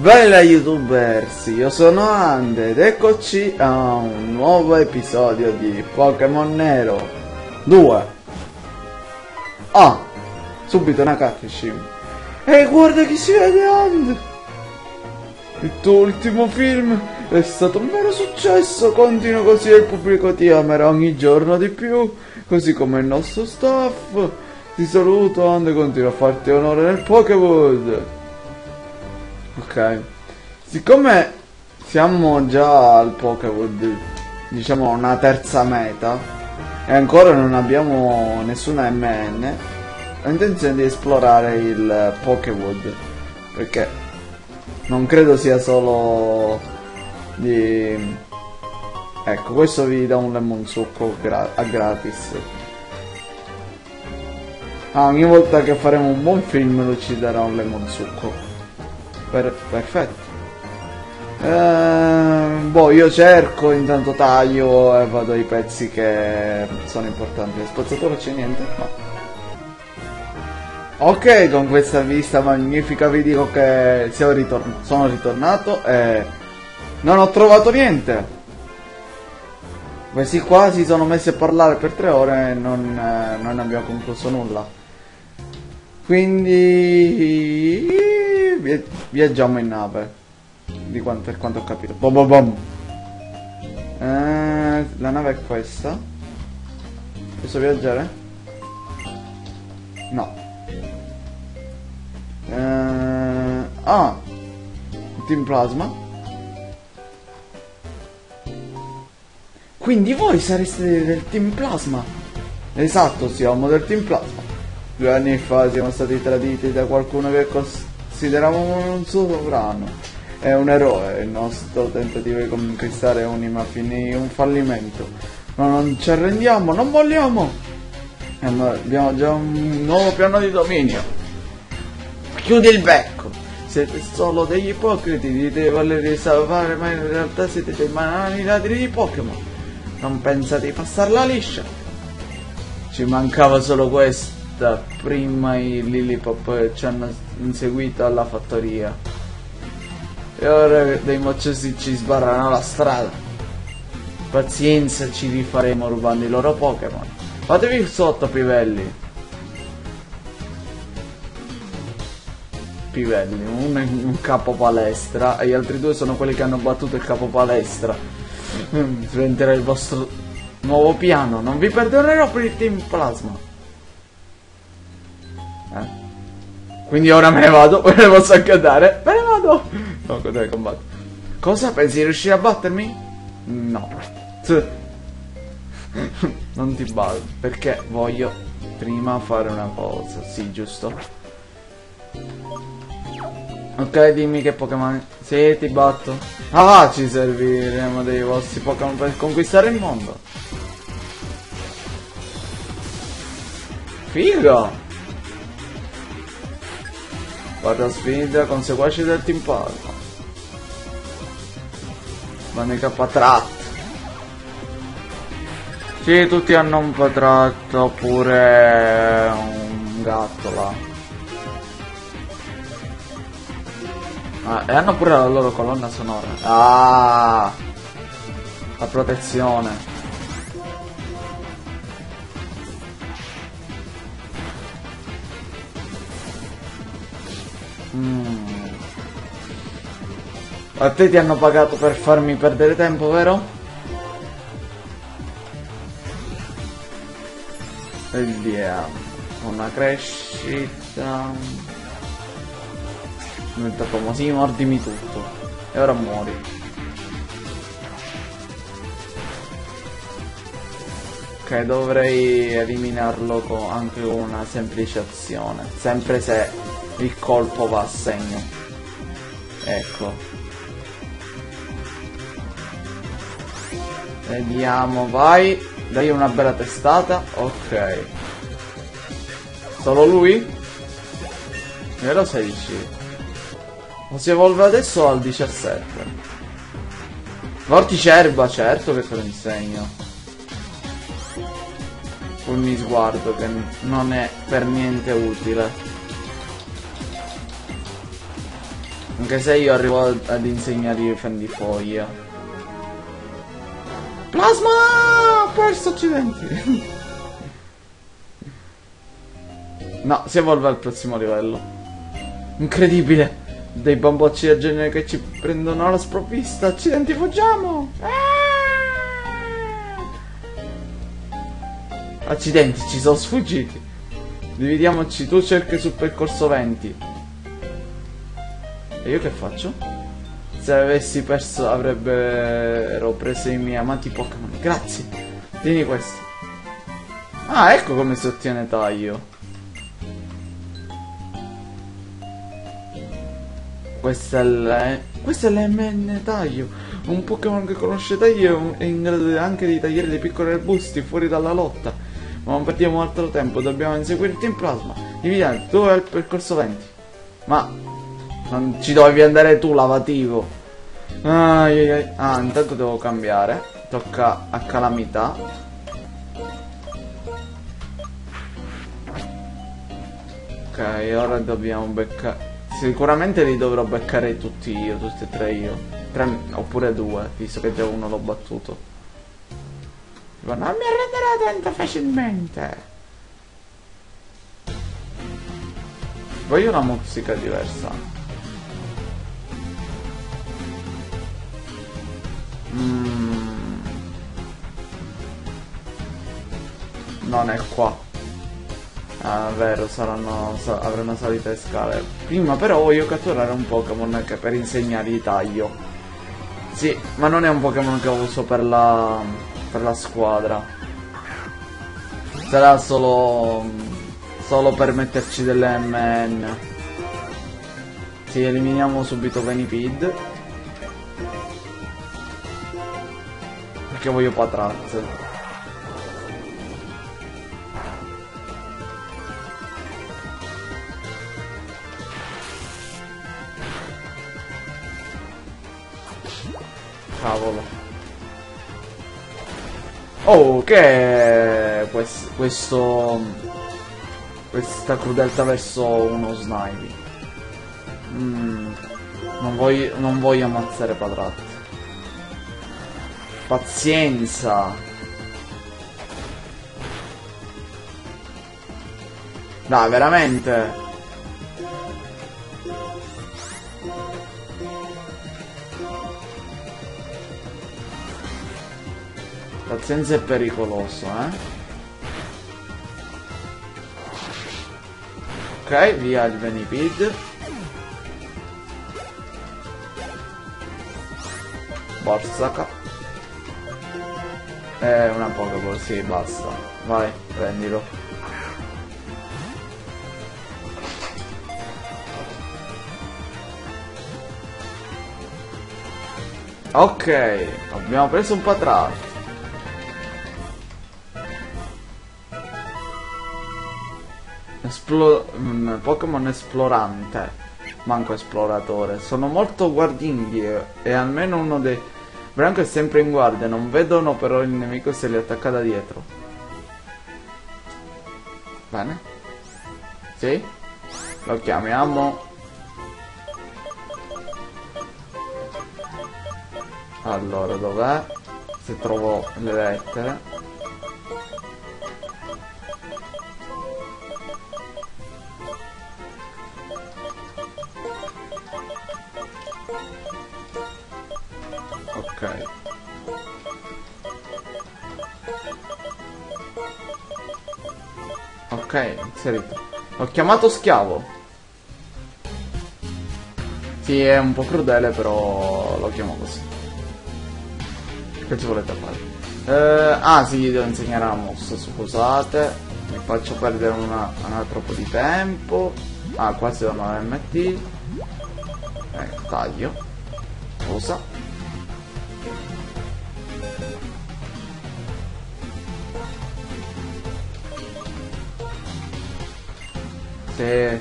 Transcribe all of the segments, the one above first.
Bella youtubers, io sono Ande ed eccoci a un nuovo episodio di Pokémon Nero 2. Ah, subito una cutscene. E guarda chi si vede, Ande! Il tuo ultimo film è stato un vero successo, continua così e il pubblico ti amerà ogni giorno di più, così come il nostro staff. Ti saluto, Ande, continua a farti onore nel Pokéwood. Ok, siccome siamo già al Pokéwood, diciamo una terza meta, e ancora non abbiamo nessuna MN, ho intenzione di esplorare il Pokéwood, perché non credo sia solo di... Ecco, questo vi dà un lemon succo a gratis. Ogni volta che faremo un buon film lui ci darà un lemon succo. Perfetto. Boh, io cerco, intanto taglio e vado ai pezzi che sono importanti. Nel spazzatura c'è niente? No. Ok, con questa vista magnifica vi dico che sono ritornato e non ho trovato niente. Questi qua si sono messi a parlare per 3 ore e non abbiamo concluso nulla. Quindi viaggiamo in nave. Per quanto ho capito. Bom bom bom. La nave è questa. Posso viaggiare? No. Team Plasma. Quindi voi sareste del Team Plasma? Esatto, siamo del Team Plasma. 2 anni fa siamo stati traditi da qualcuno che consideravamo un sovrano. È un eroe, il nostro tentativo di conquistare Unima finì un fallimento. Ma non ci arrendiamo, non vogliamo! Abbiamo già un nuovo piano di dominio. Chiudi il becco! Siete solo degli ipocriti, dite di voler salvare, ma in realtà siete dei banali ladri di Pokémon. Non pensate di passarla liscia? Ci mancava solo questo. Prima i Lillipop ci hanno inseguito alla fattoria e ora dei mocciosi ci sbarrano la strada. Pazienza, ci rifaremo rubando i loro Pokémon. Fatevi sotto, Pivelli. Uno è un capo palestra e gli altri 2 sono quelli che hanno battuto il capo palestra. Diventerà il vostro nuovo piano. Non vi perdonerò per il Team Plasma. Quindi ora me ne vado, me ne posso anche andare. Me ne vado. No, cosa combatto? Cosa? Pensi di riuscire a battermi? No. Non ti batto, perché voglio prima fare una cosa. Sì, giusto. Ok, dimmi che Pokémon. Sì, ti batto. Ah, ci serviremo dei vostri Pokémon per conquistare il mondo. Figo. Guarda sfida con seguaci del Team Plasma. Vanno i K-Patrat. Sì, tutti hanno un Patrat oppure un gatto là. E hanno pure la loro colonna sonora. Ah, la protezione. A te ti hanno pagato per farmi perdere tempo, vero? Vediamo. Una crescita. Diventa come sì, mordimi tutto. E ora muori. Ok, dovrei eliminarlo con anche una semplice azione. Sempre se il colpo va a segno. Ecco. Vediamo, vai. Dai una bella testata. Ok. Solo lui? Ero 16. O si evolve adesso o al 17? Vortice erba, certo che te lo insegno. Fulmi sguardo che non è per niente utile. Anche se io arrivo ad insegnargli fendifoglia. Plasma! Ho perso, accidenti. No, si evolve al prossimo livello. Incredibile. Dei bambocci del genere che ci prendono alla sprovvista. Accidenti, fuggiamo. Accidenti, ci sono sfuggiti. Dividiamoci, tu cerchi sul percorso 20. E io che faccio? Se avessi perso avrebbero preso i miei amati Pokémon. Grazie. Tieni questo. Ah, ecco come si ottiene taglio. Questo è l'MN taglio. Un Pokémon che conosce taglio è in grado anche di tagliare dei piccoli arbusti fuori dalla lotta. Ma non perdiamo altro tempo, dobbiamo inseguire Team Plasma. Dividiamo, tu hai il percorso 20. Ma non ci dovevi andare tu, lavativo. Ah, intanto devo cambiare. Tocca a Calamità. Ok, ora dobbiamo beccare. Sicuramente li dovrò beccare tutti io, tutti e tre io. Oppure due, visto che già uno l'ho battuto. Non mi arrenderò tanto facilmente. Voglio una musica diversa. Non è qua. Ah, vero, avranno salite scale. Prima però voglio catturare un Pokémon che per insegnargli taglio. Sì, ma non è un Pokémon che uso per la squadra. Sarà solo per metterci delle MN. Sì, eliminiamo subito Venipede. Perché voglio Patraz. Cavolo. Oh, che è questa crudeltà verso uno Snivy. Non voglio ammazzare Patrat. Pazienza. Dai, veramente. Pazienza è pericoloso, Ok, via il Venipede. Borsaka. Una Pokéball, sì, basta. Vai, prendilo. Ok, abbiamo preso un Patrat. Pokémon esplorante, manco esploratore. Sono molto guardinghi e almeno uno dei branco è sempre in guardia. Non vedono però il nemico se li attacca da dietro. Bene. Sì. Lo chiamiamo. Allora, dov'è? Se trovo le lettere. Ok. Ok, inserito. L'ho chiamato schiavo. Sì, è un po' crudele, però lo chiamo così. Che ci volete fare? Sì, gli devo insegnare la mossa, scusate. Mi faccio perdere un altro po' di tempo. Ah, qua si danno MT. Taglio. Usa. Sì.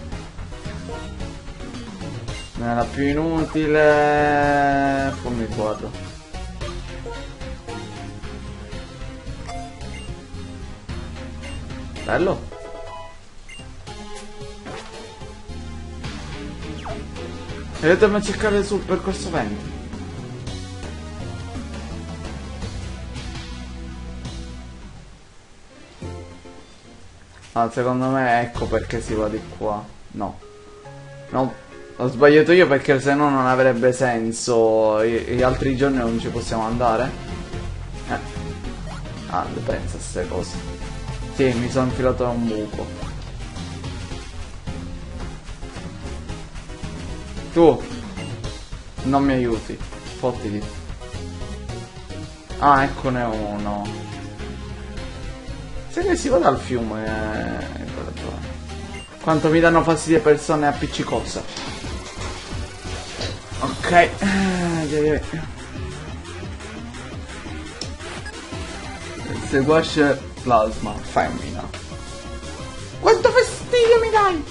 Non era più inutile. Fammi guardo. Bello. Aiutami a cercare sul percorso 20. Ah, secondo me ecco perché si va di qua. No. No, ho sbagliato io perché se no non avrebbe senso. Gli altri giorni non ci possiamo andare? Ah, pensa a queste cose. Sì, mi sono infilato da un buco. Tu non mi aiuti. Fottiti. Ah, eccone uno. Se ne si va dal fiume. Quanto mi danno fastidio persone appiccicose. Ok. Seguace plasma femmina. Quanto fastidio mi dai?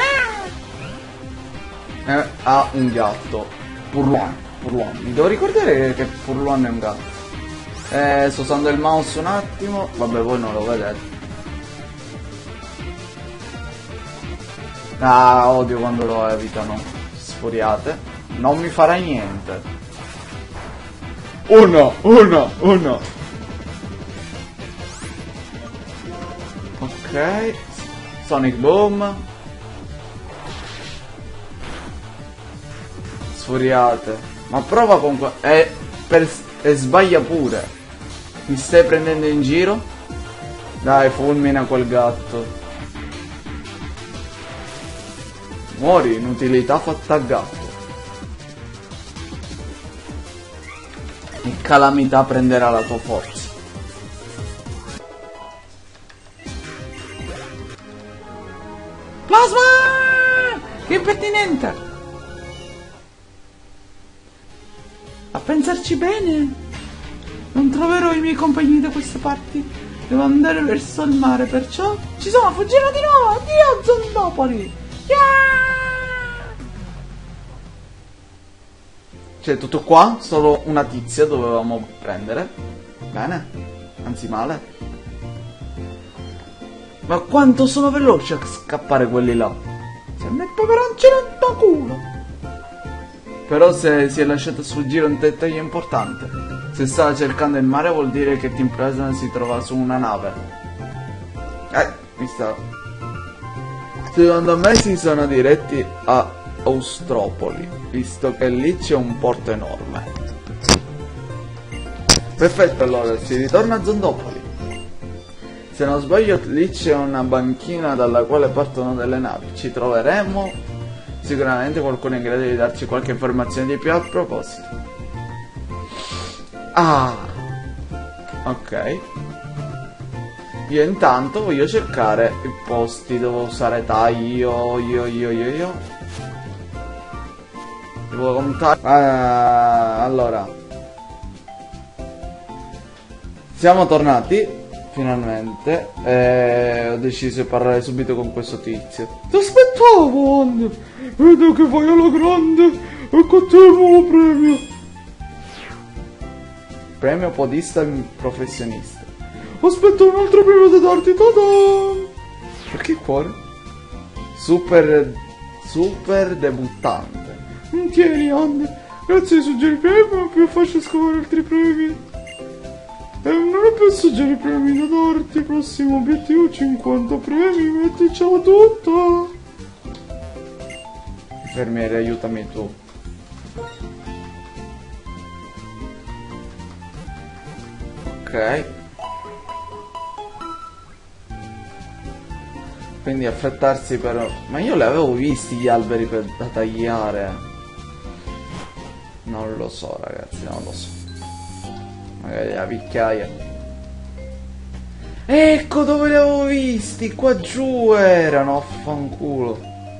Ha un gatto. Purluan. Mi devo ricordare che Purluan è un gatto. Sto usando il mouse un attimo. Vabbè, voi non lo vedete. Ah, odio quando lo evitano. Sfuriate. Non mi farà niente. Uno. Ok. Sonic Boom. Sfuriate. Ma prova con e sbaglia pure. Mi stai prendendo in giro? Dai, fulmina quel gatto. Muori, inutilità fatta a gatto. In calamità prenderà la tua forza. Plasma! Che impertinente! A pensarci bene, non troverò i miei compagni da queste parti. Devo andare verso il mare, perciò ci sono, fuggirò di nuovo! Addio, Zondopoli! Yeah! C'è tutto qua, solo una tizia dovevamo prendere. Bene, anzi male. Ma quanto sono veloci a scappare quelli là. Sembra il peperoncelletto culo. Però se si è lasciato sfuggire un dettaglio importante. Se stava cercando il mare vuol dire che Team Present si trova su una nave. Mi sta... Secondo me si sono diretti a Austropoli, visto che lì c'è un porto enorme. Perfetto, allora si ritorna a Zondopoli. Se non sbaglio lì c'è una banchina dalla quale partono delle navi. Ci troveremo sicuramente qualcuno in grado di darci qualche informazione di più a proposito. Ah, ok. Io intanto voglio cercare i posti dove usare taglio. Devo contare. Allora, siamo tornati finalmente. Ho deciso di parlare subito con questo tizio. Ti aspettavo, Andy. Vedo che vai alla grande. Ecco a te il nuovo premio. Premio podista professionista. Aspetta un altro premio da darti. Ta-da! Perché cuore? Super debuttante. Tieni, Andy. Grazie ai suggerimenti è più facile scovare altri premi. Non ho più suggerimenti da darti. Prossimo obiettivo 50 premi. Metticela tutta. Infermiere, aiutami tu. Ok. Quindi affrettarsi per... Ma io li avevo visti gli alberi da tagliare. Non lo so, ragazzi, non lo so. Magari la picchiaia. Ecco dove li avevo visti. Qua giù erano, affanculo.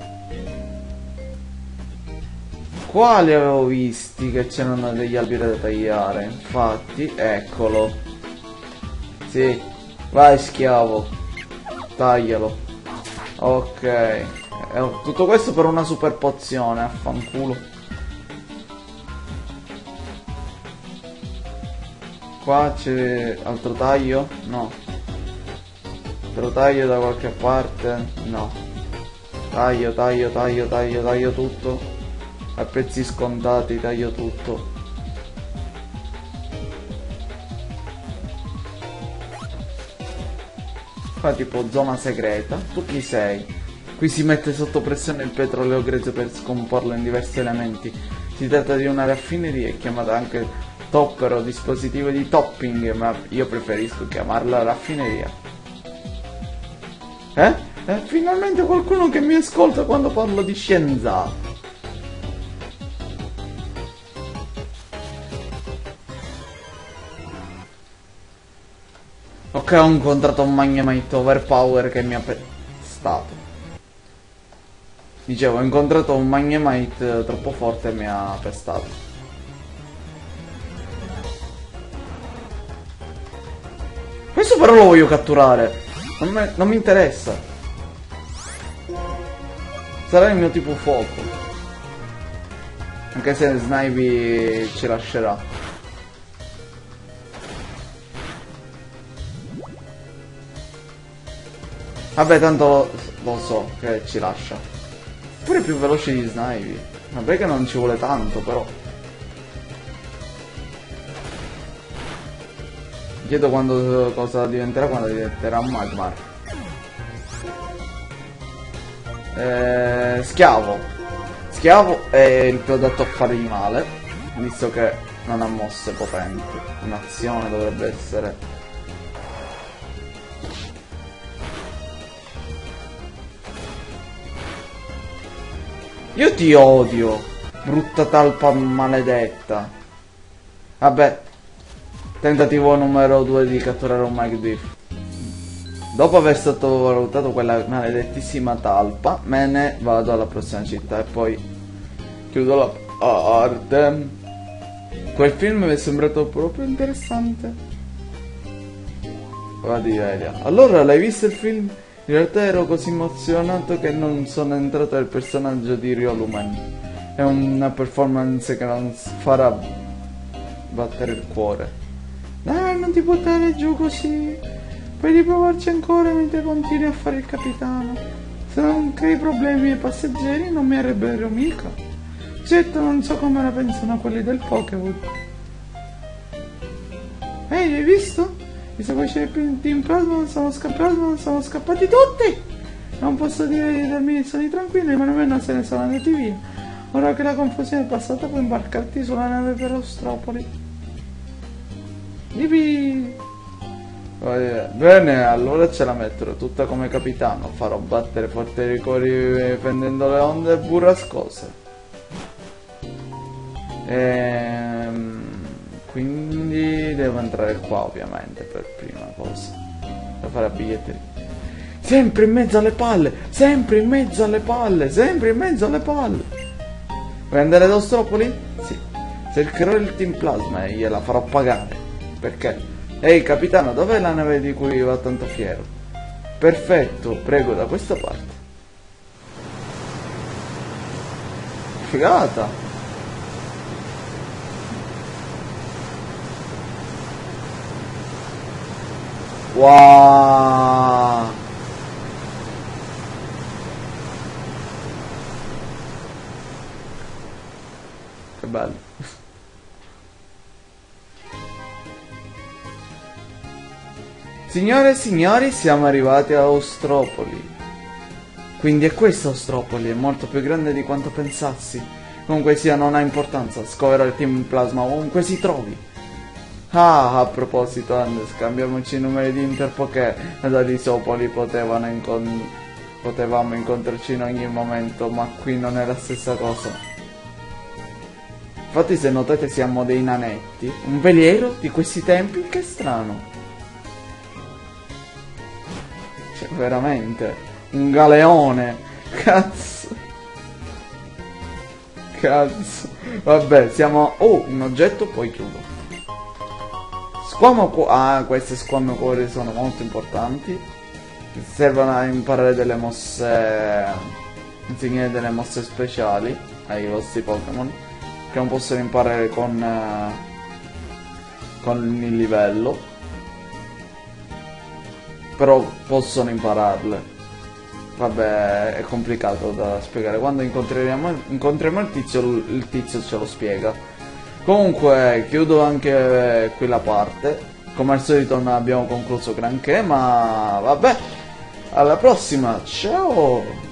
Qua li avevo visti che c'erano degli alberi da tagliare. Infatti, eccolo. Sì. Vai, schiavo. Taglialo. Ok. Tutto questo per una super pozione, affanculo. Qua c'è altro taglio? No. Altro taglio da qualche parte? No. Taglio tutto. A pezzi scontati taglio tutto. Qua tipo zona segreta. Tu chi sei? Qui si mette sotto pressione il petrolio grezzo per scomporlo in diversi elementi. Si tratta di una raffineria chiamata anche topper o dispositivo di topping, ma io preferisco chiamarla raffineria. Finalmente qualcuno che mi ascolta quando parlo di scienza. Ok, ho incontrato un Magnemite overpower che mi ha pestato. Dicevo, ho incontrato un Magnemite troppo forte e mi ha pestato. Questo però lo voglio catturare. Non mi interessa. Sarà il mio tipo fuoco. Anche se Snivy ci lascerà. Vabbè, tanto lo so che ci lascia. Pure più veloce di Snivy. Vabbè che non ci vuole tanto, però. Chiedo cosa diventerà quando diventerà Magmar. Schiavo. Schiavo è il prodotto a fare di male, visto che non ha mosse potenti. Un'azione dovrebbe essere... Io ti odio, brutta talpa maledetta. Vabbè, tentativo numero 2 di catturare un Magdiff. Dopo aver sottovalutato quella maledettissima talpa, me ne vado alla prossima città e poi chiudo la parte. Quel film mi è sembrato proprio interessante. Vadi, Elia. Allora, l'hai visto il film? In realtà ero così emozionato che non sono entrato nel personaggio di Riolumen. È una performance che non farà battere il cuore. Dai, non ti buttare giù così. Puoi riprovarci ancora mentre continui a fare il capitano. Se non crei problemi ai passeggeri non mi arrebbierò mica. Certo, non so come la pensano quelli del Pokémon. Ehi, hai visto? I seguaci del Team Plasma sono scappati tutti! Non posso dire di darmi sono tranquilli, ma nemmeno se ne sono andati via. Ora che la confusione è passata puoi imbarcarti sulla nave per Ostropoli. Yippee! Bene, allora ce la metterò tutta come capitano. Farò battere forti ricori prendendo le onde burrascose. Quindi devo entrare qua ovviamente per prima cosa. Da fare a biglietteria. Sempre in mezzo alle palle! Sempre in mezzo alle palle! Sempre in mezzo alle palle! Vuoi andare ad Ostropoli? Sì. Cercherò il Team Plasma e gliela farò pagare. Perché? Ehi capitano, dov'è la nave di cui va tanto fiero? Perfetto, prego da questa parte. Figata! Wow! Che bello. Signore e signori, siamo arrivati a Ostropoli. Quindi è questa Ostropoli, è molto più grande di quanto pensassi. Comunque sia, non ha importanza, scoverò il Team Plasma ovunque si trovi. Ah, a proposito, scambiamoci i numeri di Interpoké. Da Lisopoli potevamo incontrarci in ogni momento, ma qui non è la stessa cosa. Infatti se notate siamo dei nanetti. Un veliero di questi tempi? Che strano. Cioè, veramente. Un galeone. Cazzo. Cazzo. Vabbè, siamo... Oh, un oggetto, poi chiudo. Squamo cuore. Ah, queste squame cuore sono molto importanti. Servono a imparare delle mosse. Insegnare delle mosse speciali ai vostri Pokémon. Che non possono imparare con il livello. Però possono impararle. vabbè, è complicato da spiegare. Quando incontriamo il tizio ce lo spiega. Comunque, chiudo anche qui la parte. Come al solito non abbiamo concluso granché, ma vabbè. Alla prossima, ciao!